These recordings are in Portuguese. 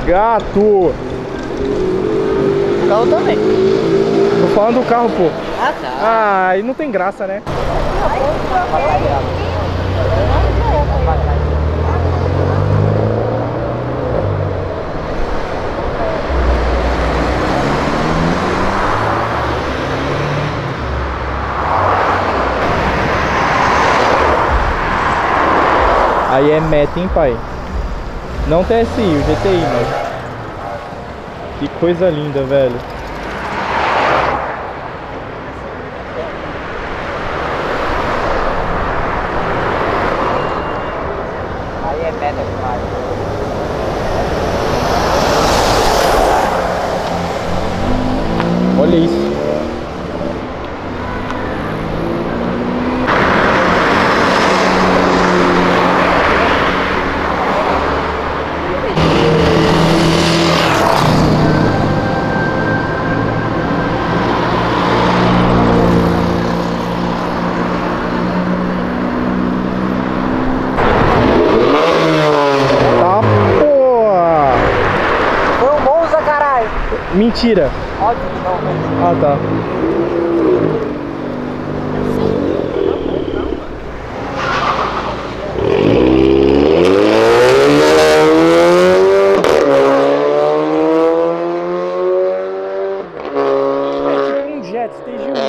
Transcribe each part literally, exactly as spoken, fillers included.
Gato! O carro também. Tô falando do carro, pô. Ah, tá. Ah, aí não tem graça, né? Aí é meta, hein, pai? Não T S I, o G T I, mas... Que coisa linda, velho. Aí é meta demais. Olha isso. Mentira! Óbvio que não, velho. Ah, tá. É tipo um Jet Stage um.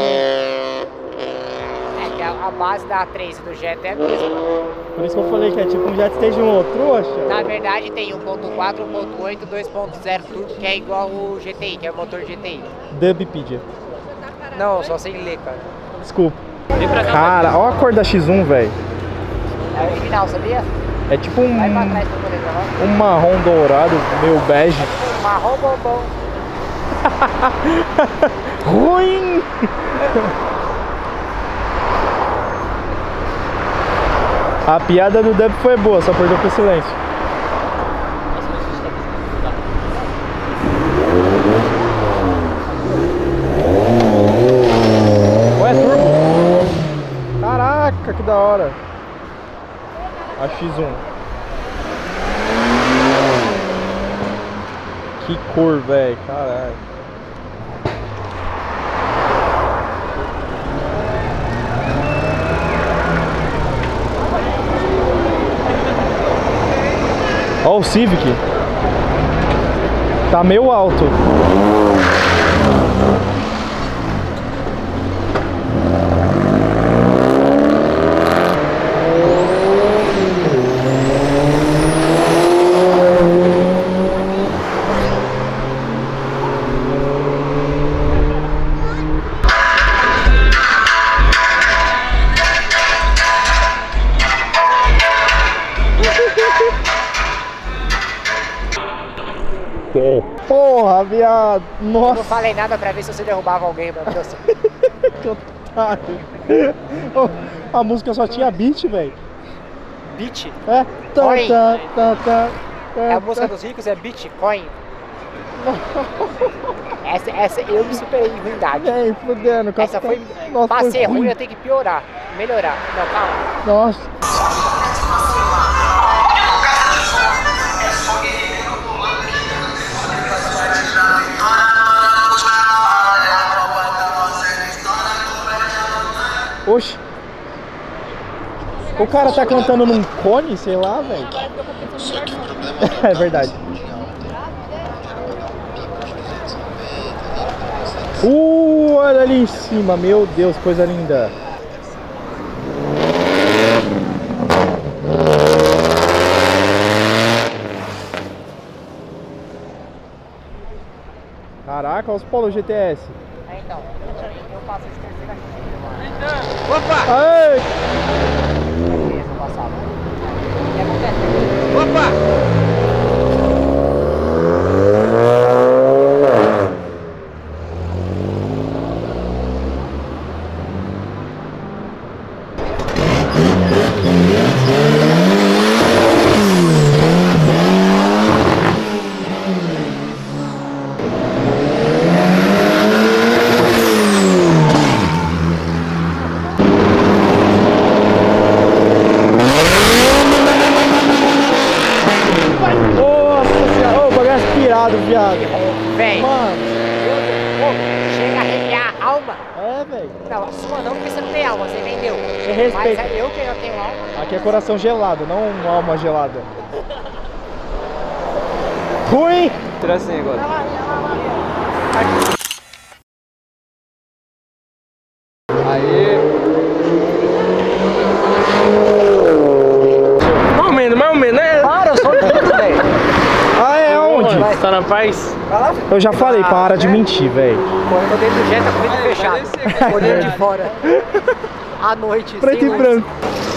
É que a, a base da A três e do Jet é a mesma. Por isso que eu falei que é tipo um Jet Stage um, trouxa. Na verdade tem um ponto quatro, um ponto oito, dois ponto zero turbo, que é igual o G T I, que é o motor G T I. Dubpedia. Não, só sem ler, cara. Desculpa. Cara, olha a cor da X um, velho. É original, sabia? É tipo um, Vai pra trás pra poder gravar. um marrom dourado, meio bege. Marrom bombom. Ruim! A piada do Dub foi boa, só perdeu pro silêncio. Ué, turbo? Caraca, que da hora. A X um. Que cor, velho, caralho. Ó o Civic. Tá meio alto. Porra, viado. Nossa. Eu não falei nada pra ver se você derrubava alguém, meu Deus. Que otário. Oh, a música só tinha beat, velho. Beat? É? Tá, Coin. tá, tá, tá, tá, É a música tá. dos ricos, é Bitcoin. Essa, essa eu me superei em ruindade. Nem fudendo. Essa foi. Nossa, Pra foi ser ruim, ruim. eu tenho que piorar. Melhorar. Não, calma. Nossa. Oxi. O cara tá cantando num cone, sei lá, velho. É verdade. Uh, olha ali em cima, meu Deus, coisa linda. Caraca, olha os Polo G T S. É, então. Eu passo esse terceiro aqui. Opa! Ai! Beleza, eu passava. O que acontece? Opa! gelado, viado. Véi, Mano. chega a arrepiar a alma. É, velho. Não, a sua não, porque você não tem alma, você vendeu. Você respeita. Mas é eu que não tenho alma. Aqui é coração gelado, não uma alma gelada. Fui! Tira assim agora. Aí. Mais ou menos, mais ou menos, né? Para, eu sou lindo, velho. Ah, é onde? Você tá na paz? Eu já falei, para de mentir, velho. Tô dentro do jet, tá com vidro fechado. Olhando de fora. À noite, Preto sem e luz. branco.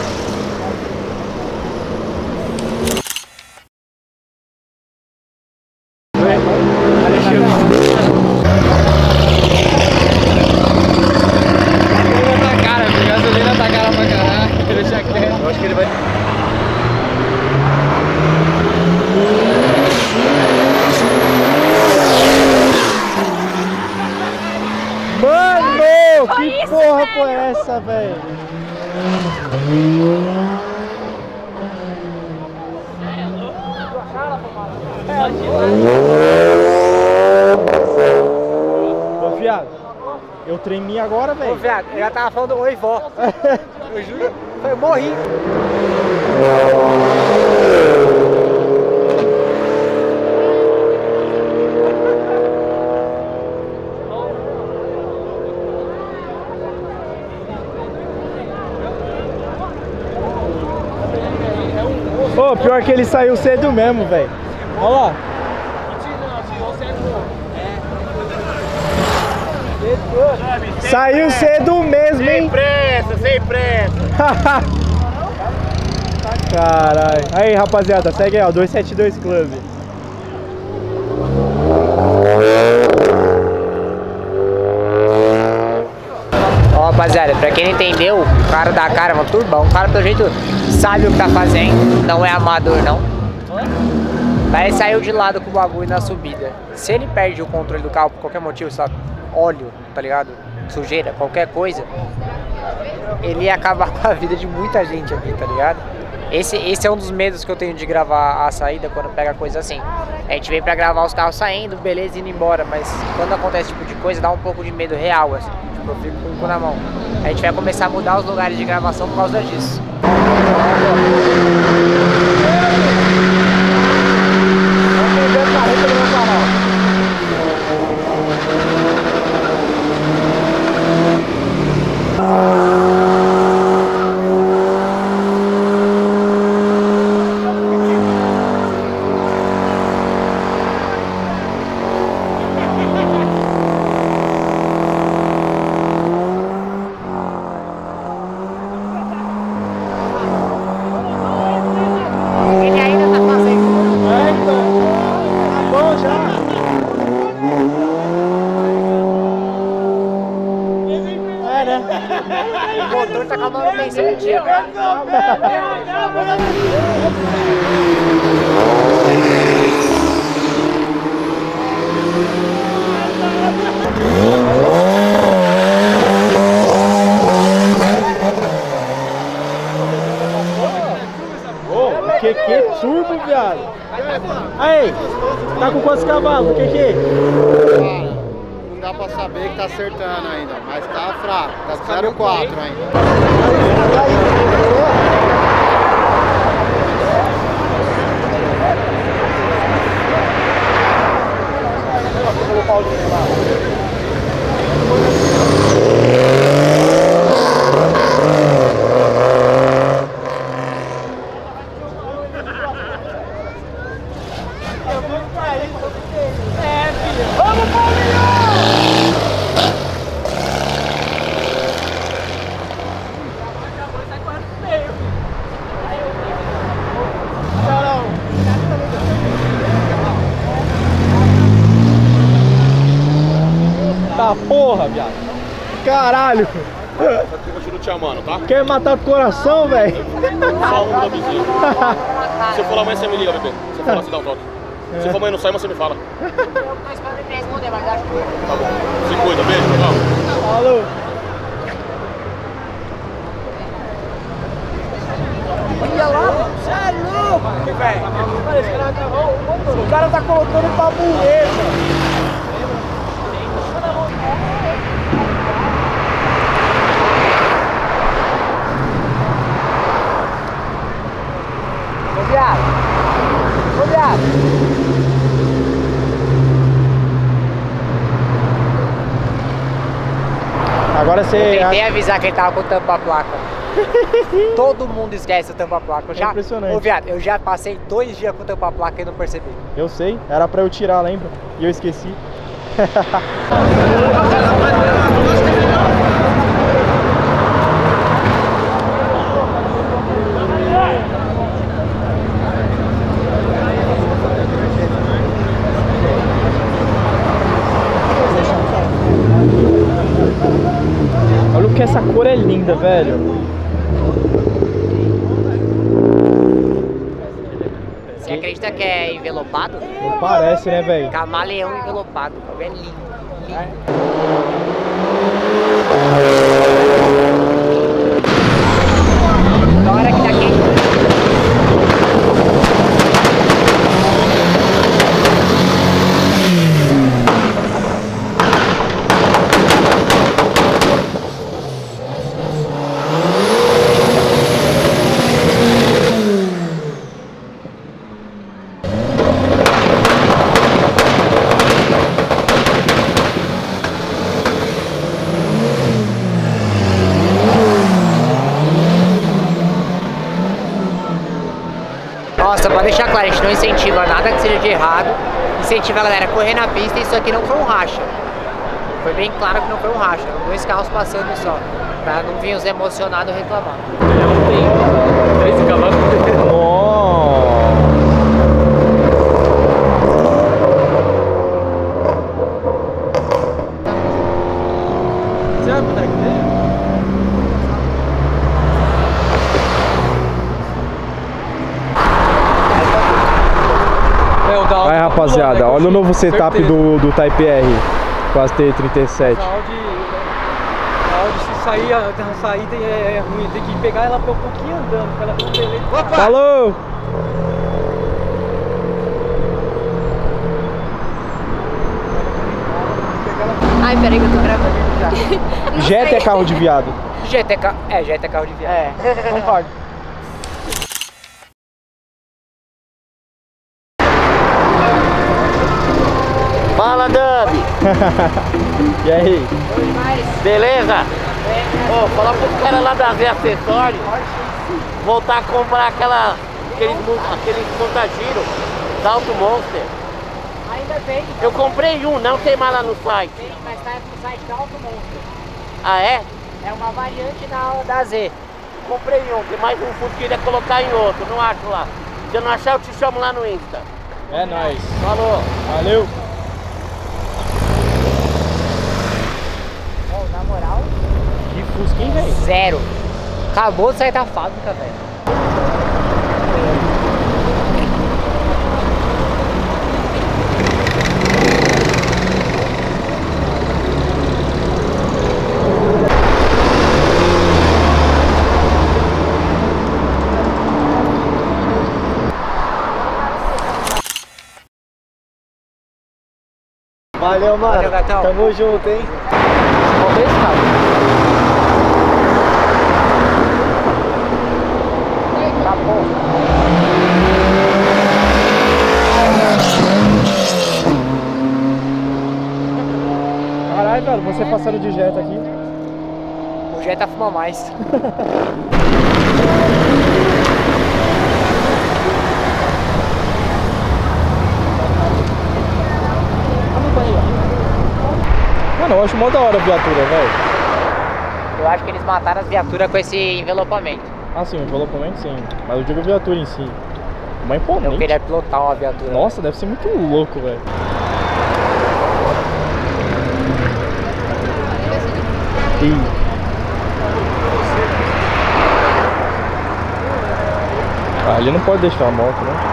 Mano, que isso, porra foi essa, velho? Ô, viado, eu tremi agora, Ô, velho. viado, eu já tava falando oi, vó. Eu juro, eu morri. Ô, pior que ele saiu cedo mesmo, velho. Olha lá. Saiu cedo mesmo, hein? Sem pressa, sem pressa. Caralho. Aí, rapaziada, segue aí, ó, duzentos e setenta e dois Club. Ó, rapaziada, pra quem não entendeu, o cara da cara é um turbão. O cara, pelo jeito, sabe o que tá fazendo. Não é amador, não. Mas ele saiu de lado com o bagulho na subida. Se ele perde o controle do carro por qualquer motivo, sabe? Óleo, tá ligado? Sujeira, qualquer coisa, ele ia acabar com a vida de muita gente aqui, tá ligado? Esse, esse é um dos medos que eu tenho de gravar a saída quando pega coisa assim. A gente vem pra gravar os carros saindo, beleza, indo embora, mas quando acontece esse tipo de coisa, dá um pouco de medo real, assim. Tipo, eu fico com o cu na mão. A gente vai começar a mudar os lugares de gravação por causa disso. Ele ainda tá fazendo. É, então. Tá bom já. É, né? O motor tá com a manutenção em dia, velho. Ô, que que turbo, viado? Aí, tá com quantos cavalos? O que que? Não dá pra saber que tá acertando ainda, mas tá fraco, tá zero quatro ainda. Tá porra, viado. Caralho. Eu continuo te amando, tá? Quer matar o coração, velho? Só um da vizinha. Se eu for lá amanhã, você me liga, bebê. Se eu for lá, você dá um toque. Se for amanhã não sai, mas você me fala. Eu tô esperando ele responder, mas acho que... Tá bom. Se cuida, beijo, tchau. Falou. Olha lá, você é louco! velho. O cara tá colocando pra burreta. Ô, viado. Ô, viado. Agora você... Eu tentei avisar que ele tava com o tampa-placa. Todo mundo esquece o tampa-placa. Eu já... É impressionante. Ô, viado, eu já passei dois dias com o tampa-placa e não percebi. Eu sei, era pra eu tirar, lembra? E eu esqueci. Olha o que essa cor é linda, velho. Você acredita que é envelopado? Não parece, né, velho? Camaleão envelopado. É lindo. lindo. Na hora que tá quente. Nossa, pra deixar claro, a gente não incentiva nada que seja de errado, incentiva a galera a correr na pista e isso aqui não foi um racha. Foi bem claro que não foi um racha, eram dois carros passando só, pra não vir os emocionados reclamar. treze cavalos. Você vai botar aqui dentro? Vai, rapaziada, olha o novo setup do, do Type R com as T trinta e sete. A Audi, a Audi se sair, a saída é, é ruim, tem que pegar ela um pouquinho andando, pra ela não ter. Falou! Ai, peraí que eu tô gravando já. Jetta é carro de viado. Jetta é, ca... é, Jetta é carro de viado. É, concordo. Fala, Dub. E aí? Beleza? Ô, fala pro cara lá da Z Acessórios voltar a comprar aquela, aqueles, aqueles montagiro da Auto Monster. Ainda bem. Eu comprei um, não tem mais lá no site. Tem, mas tá no site da Auto Monster. Ah, é? É uma variante da, da Z. Comprei um, tem mais um fundo que queria colocar em outro, não acho lá. Se eu não achar, eu te chamo lá no Insta. É nóis. Falou. Valeu. Oh, na moral, Que fusquinha, velho. zero. Acabou de sair da fábrica, velho. Valeu, mano. Valeu, gatão. Tamo junto, hein? Vamos ver esse carro. Acabou. Caralho, velho, você passando de Jetta aqui. O Jetta fuma mais. Mano, eu acho mó da hora a viatura, velho. Eu acho que eles mataram as viaturas com esse envelopamento. Ah, sim, o envelopamento sim. Mas eu digo a viatura em si. Uma Eu imponente. queria pilotar uma viatura. Nossa, deve ser muito louco, velho. Ih. Ah, ele não pode deixar a moto, né?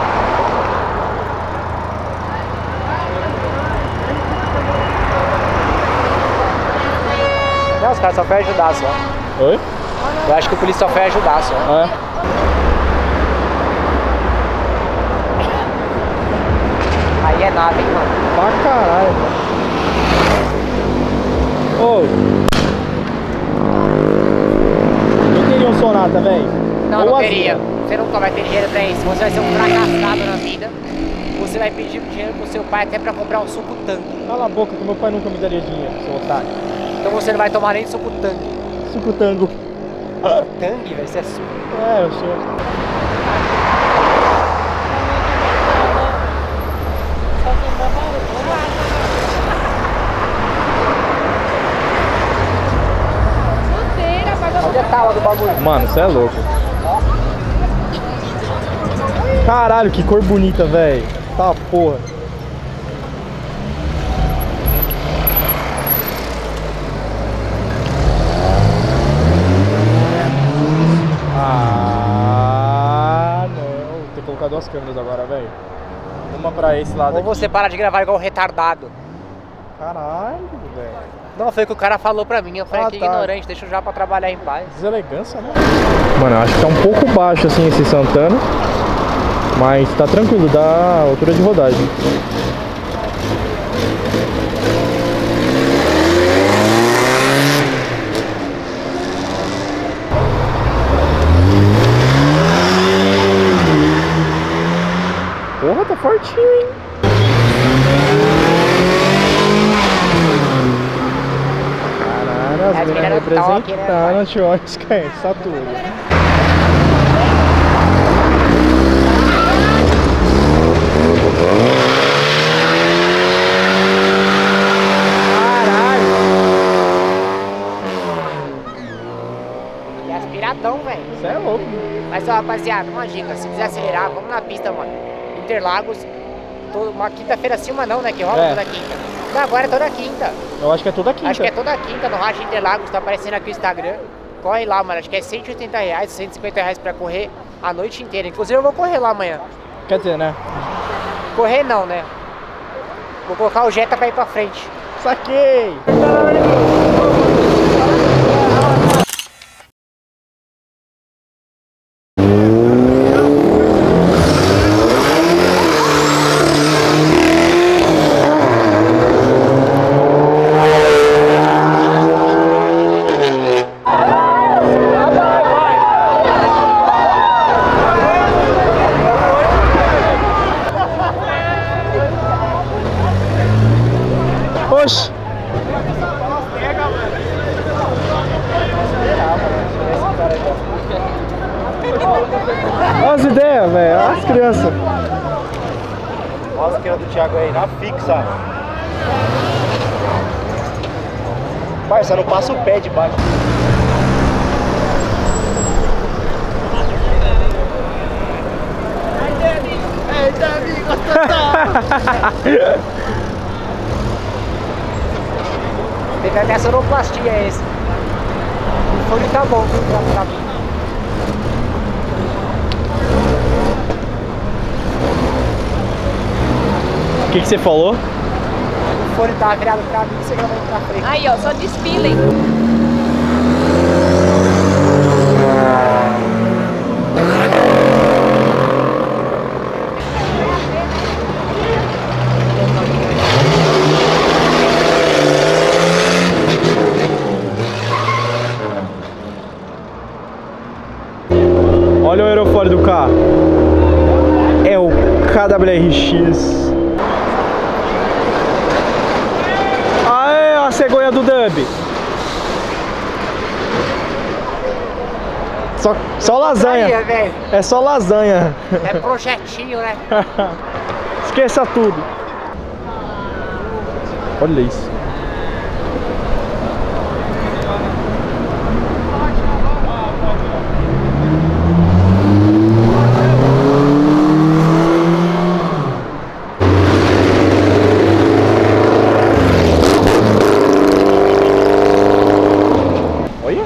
Não, os caras só foi ajudar só. Oi? Eu acho que o polícia só foi ajudar só. É. nada, hein, mano. Pra caralho, mano. Ô. Não teria um Sonata, velho? Não, Ou não Azul. teria. Você nunca vai ter dinheiro pra isso. Você vai ser um fracassado na vida. Você vai pedir dinheiro pro seu pai até pra comprar um suco tangue. Cala a boca que meu pai nunca me daria dinheiro, seu otário. Então você não vai tomar nem suco tangue. Suco tango. Tangue, vai ser suco. É, eu sou. Onde é a tábua do bagulho? Mano, você é louco. Caralho, que cor bonita, velho. Tá porra. Ah, não. Vou ter que colocar duas câmeras agora, velho. Uma pra esse lado Ou aqui. você para de gravar igual um retardado. Caralho, velho. Não, foi o que o cara falou pra mim. Eu falei Ah, que tá. ignorante, deixa eu já pra trabalhar em paz. Deselegância, né? Mano, eu acho que tá um pouco baixo assim esse Santana. Mas tá tranquilo, dá altura de rodagem. Porra, tá fortinho, hein? Caralho, as As minas minas não tão aqui, né, representando pai? a Tioska, é, Saturno. E aspiradão, velho. Você é louco. Mas ó, rapaziada, uma dica. Se quiser acelerar, vamos na pista, mano. Interlagos. Todo, uma quinta-feira sim, uma não, né? Que rola É. toda quinta. Não, agora é toda quinta. Eu acho que é toda quinta. Acho que é toda quinta no Racha Interlagos, tá aparecendo aqui no Instagram. Corre lá, mano. Acho que é cento e oitenta reais, cento e cinquenta reais pra correr a noite inteira. Inclusive eu vou correr lá amanhã. Quer dizer, né? Correr não, né? Vou colocar o Jetta pra ir pra frente. Saquei! Oxi! Olha as ideias, velho. Olha as crianças. Olha as crianças do Thiago aí, na fixa. Parça, não passa o pé de baixo. Teve até sonoplastia esse. O fone tá bom, viu, pra, pra mim. O que que você falou? O fone tava virado pra mim, você gravando pra frente. Aí, ó, só desfilem. Olha o aerofólio do carro. É o K W R X. Aê, a cegonha do Dub. Só, só lasanha. Aí, velho. É só lasanha. É projetinho, né? Esqueça tudo. Olha isso. Olha.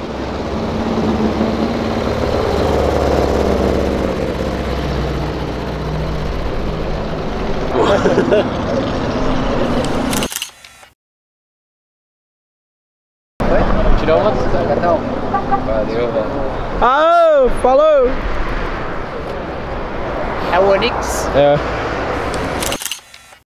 Tirou uma gatão. Valeu, velho. Ah, falou. É o Onix. É.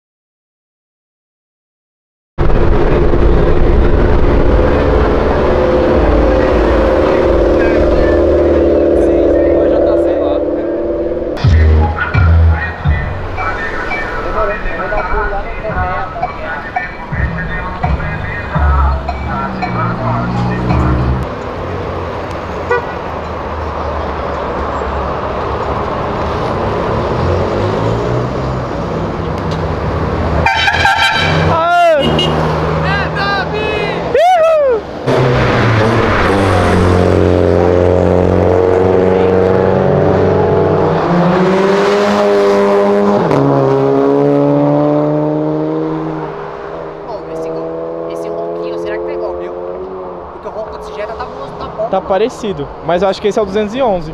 Tá parecido, mas eu acho que esse é o duzentos e onze.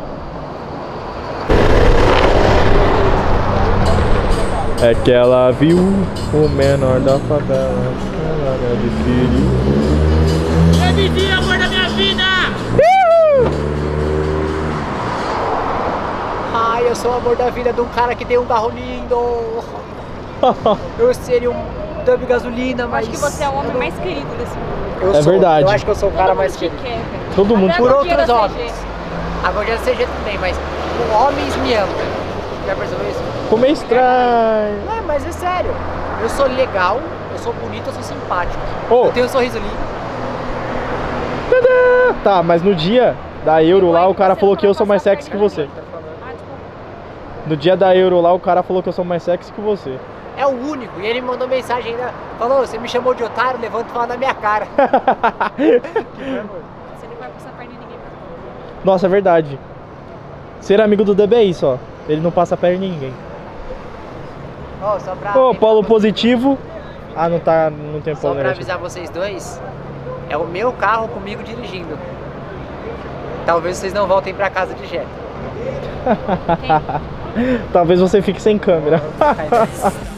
É que ela viu o menor da favela. Ela adquiriu. É vizinho, amor da minha vida! Ai, eu sou o amor da vida de um cara que tem um carro lindo. Eu seria um dub gasolina, mas... Acho que você é o homem mais querido desse mundo. Eu É sou, verdade. Eu acho que eu sou o cara Todo mais mundo te querido. quer, velho. Todo mundo Até Por a outros Gordinha da homens. C G. A gordinha da C G também, mas homens me amam. Já percebeu isso? Ficou meio estranho. Não, mas é sério. Eu sou legal, eu sou bonito, eu sou simpático. Ô, Eu tenho um sorriso lindo. tadã! Tá, mas no dia da Euro lá, o cara Você falou que eu sou mais passar sexy que você. Ah, desculpa. No dia da Euro lá, o cara falou que eu sou mais sexy que você. É o único. E ele me mandou mensagem ainda. Falou, você me chamou de otário, levanta e fala na minha cara. Você não vai passar perna em ninguém. Nossa, é verdade. Ser amigo do D B é isso, ó. Ele não passa perna em ninguém. Ó, só pra... Ô, polo positivo. Ah, não tá, não tem Só polo pra negativo. avisar vocês dois, é o meu carro comigo dirigindo. Talvez vocês não voltem pra casa de Jé. Talvez você fique sem câmera. Ai, Deus.